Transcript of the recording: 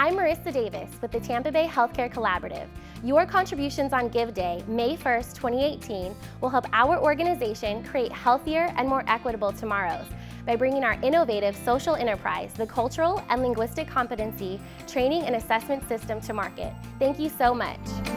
I'm Marissa Davis with the Tampa Bay Healthcare Collaborative. Your contributions on Give Day, May 1st, 2018, will help our organization create healthier and more equitable tomorrows by bringing our innovative social enterprise, the Cultural and Linguistic Competency Training and Assessment System, to market. Thank you so much.